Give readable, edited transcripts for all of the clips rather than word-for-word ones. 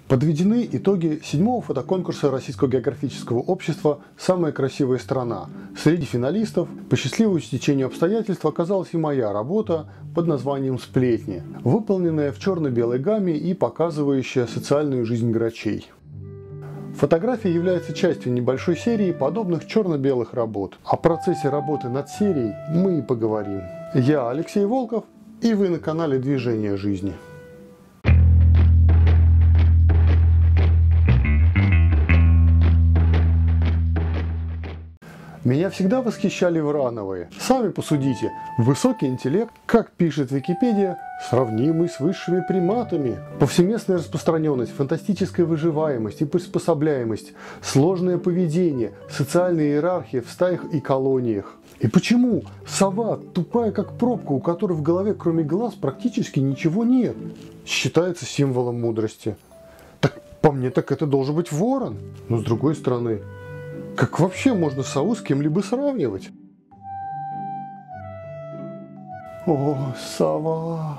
Подведены итоги 7-го фотоконкурса Российского географического общества «Самая красивая страна». Среди финалистов по счастливому стечению обстоятельств оказалась и моя работа под названием «Сплетни», выполненная в черно-белой гамме и показывающая социальную жизнь грачей. Фотография является частью небольшой серии подобных черно-белых работ. О процессе работы над серией мы и поговорим. Я Алексей Волков, и вы на канале «Движение жизни». Меня всегда восхищали Врановые. Сами посудите, высокий интеллект, как пишет Википедия, сравнимый с высшими приматами. Повсеместная распространенность, фантастическая выживаемость и приспособляемость, сложное поведение, социальная иерархия в стаях и колониях. И почему сова, тупая как пробка, у которой в голове кроме глаз практически ничего нет, считается символом мудрости? Так по мне, так это должен быть ворон. Но с другой стороны, как вообще можно сову с кем-либо сравнивать? О, сова!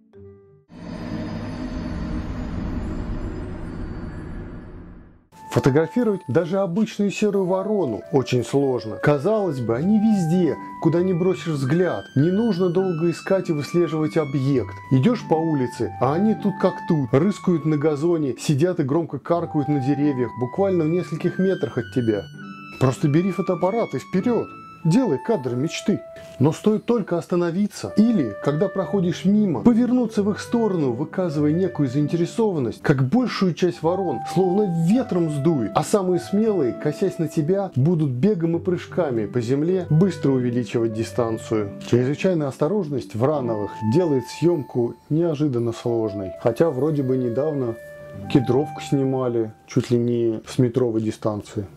Фотографировать даже обычную серую ворону очень сложно. Казалось бы, они везде, куда ни бросишь взгляд. Не нужно долго искать и выслеживать объект. Идешь по улице, а они тут как тут. Рыскают на газоне, сидят и громко каркают на деревьях, буквально в нескольких метрах от тебя. Просто бери фотоаппарат и вперед. Делай кадр мечты. Но стоит только остановиться или, когда проходишь мимо, повернуться в их сторону, выказывая некую заинтересованность, как большую часть ворон словно ветром сдует, а самые смелые, косясь на тебя, будут бегом и прыжками по земле быстро увеличивать дистанцию. Чрезвычайная осторожность Врановых делает съемку неожиданно сложной. Хотя вроде бы недавно кедровку снимали чуть ли не с метровой дистанции.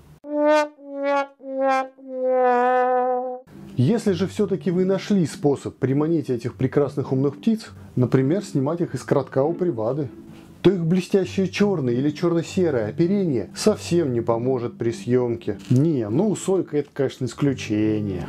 Если же все-таки вы нашли способ приманить этих прекрасных умных птиц, например, снимать их из коротка у привады, то их блестящее черное или черно-серое оперение совсем не поможет при съемке. Не, ну сойка это, конечно, исключение.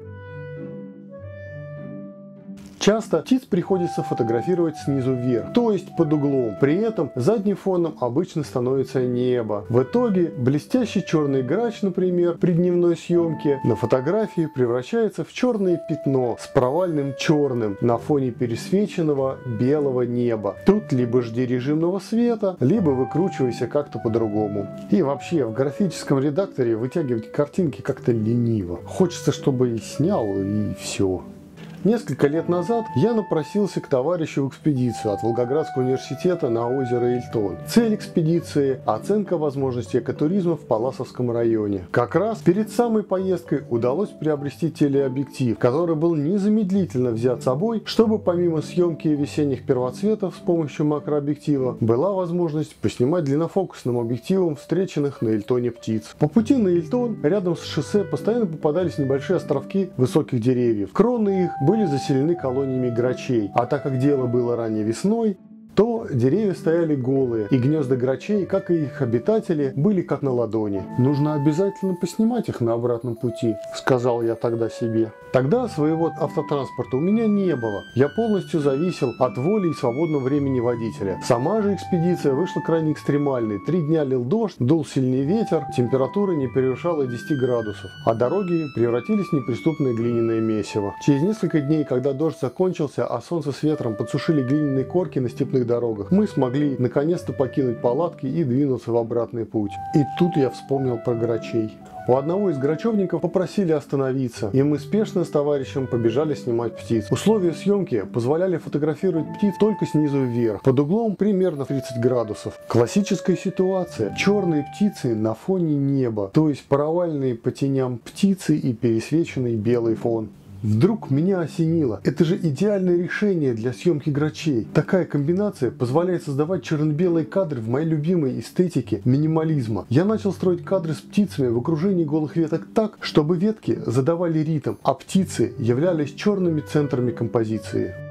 Часто птиц приходится фотографировать снизу вверх, то есть под углом. При этом задним фоном обычно становится небо. В итоге блестящий черный грач, например, при дневной съемке на фотографии превращается в черное пятно с провальным черным на фоне пересвеченного белого неба. Тут либо жди режимного света, либо выкручивайся как-то по-другому. И вообще в графическом редакторе вытягивать картинки как-то лениво. Хочется, чтобы и снял, и все. Несколько лет назад я напросился к товарищу в экспедицию от Волгоградского университета на озеро Ильтон. Цель экспедиции – оценка возможностей экотуризма в Палласовском районе. Как раз перед самой поездкой удалось приобрести телеобъектив, который был незамедлительно взят с собой, чтобы помимо съемки весенних первоцветов с помощью макрообъектива была возможность поснимать длиннофокусным объективом встреченных на Ильтоне птиц. По пути на Ильтон рядом с шоссе постоянно попадались небольшие островки высоких деревьев. Кроны их были заселены колониями грачей, а так как дело было ранней весной, то деревья стояли голые, и гнезда грачей, как и их обитатели, были как на ладони. «Нужно обязательно поснимать их на обратном пути», — сказал я тогда себе. Тогда своего автотранспорта у меня не было. Я полностью зависел от воли и свободного времени водителя. Сама же экспедиция вышла крайне экстремальной. 3 дня лил дождь, дул сильный ветер, температура не превышала 10 градусов, а дороги превратились в неприступное глиняное месиво. Через несколько дней, когда дождь закончился, а солнце с ветром подсушили глиняные корки на степных дорогах, мы смогли наконец-то покинуть палатки и двинуться в обратный путь. И тут я вспомнил про грачей. У одного из грачевников попросили остановиться, и мы спешно с товарищем побежали снимать птиц. Условия съемки позволяли фотографировать птиц только снизу вверх, под углом примерно 30 градусов. Классическая ситуация. Черные птицы на фоне неба, то есть провальные по теням птицы и пересвеченный белый фон. Вдруг меня осенило. Это же идеальное решение для съемки грачей. Такая комбинация позволяет создавать черно-белые кадры в моей любимой эстетике минимализма. Я начал строить кадры с птицами в окружении голых веток так, чтобы ветки задавали ритм, а птицы являлись черными центрами композиции.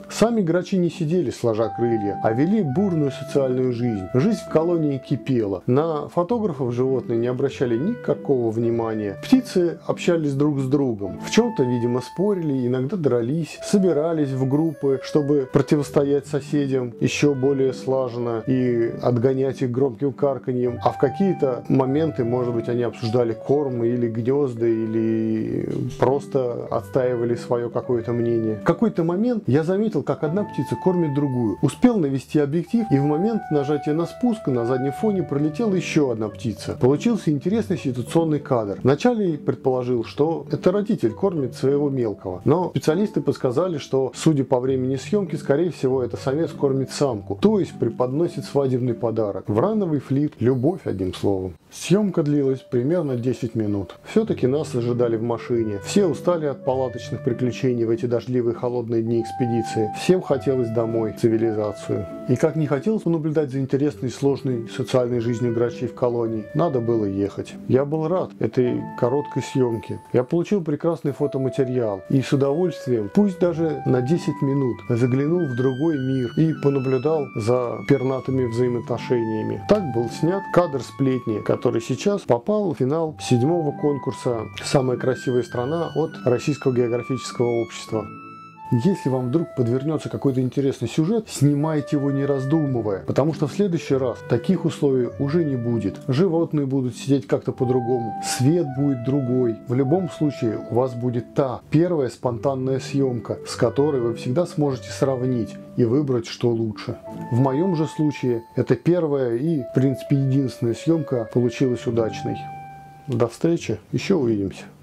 Сами грачи не сидели сложа крылья, а вели бурную социальную жизнь. Жизнь в колонии кипела. На фотографов животные не обращали никакого внимания. Птицы общались друг с другом. В чем-то, видимо, спорили, иногда дрались, собирались в группы, чтобы противостоять соседям еще более слаженно и отгонять их громким карканьем. А в какие-то моменты, может быть, они обсуждали корм или гнезда, или просто отстаивали свое какое-то мнение. В какой-то момент я заметил, как одна птица кормит другую. Успел навести объектив, и в момент нажатия на спуск на заднем фоне пролетела еще одна птица. Получился интересный ситуационный кадр. Вначале предположил, что это родитель кормит своего мелкого, но специалисты подсказали, что, судя по времени съемки, скорее всего, это самец кормит самку, то есть преподносит свадебный подарок. Врановый флирт, любовь, одним словом. Съемка длилась примерно 10 минут. Все-таки нас ожидали в машине. Все устали от палаточных приключений в эти дождливые холодные дни экспедиции. Всем хотелось домой, в цивилизацию. И как не хотелось понаблюдать за интересной и сложной социальной жизнью грачей в колонии, надо было ехать. Я был рад этой короткой съемке. Я получил прекрасный фотоматериал и с удовольствием, пусть даже на 10 минут, заглянул в другой мир и понаблюдал за пернатыми взаимоотношениями. Так был снят кадр сплетни, который сейчас попал в финал 7-го конкурса «Самая красивая страна» от Российского географического общества. Если вам вдруг подвернется какой-то интересный сюжет, снимайте его не раздумывая, потому что в следующий раз таких условий уже не будет. Животные будут сидеть как-то по-другому, свет будет другой. В любом случае у вас будет та первая спонтанная съемка, с которой вы всегда сможете сравнить и выбрать, что лучше. В моем же случае это первая и, в принципе, единственная съемка получилась удачной. До встречи, еще увидимся.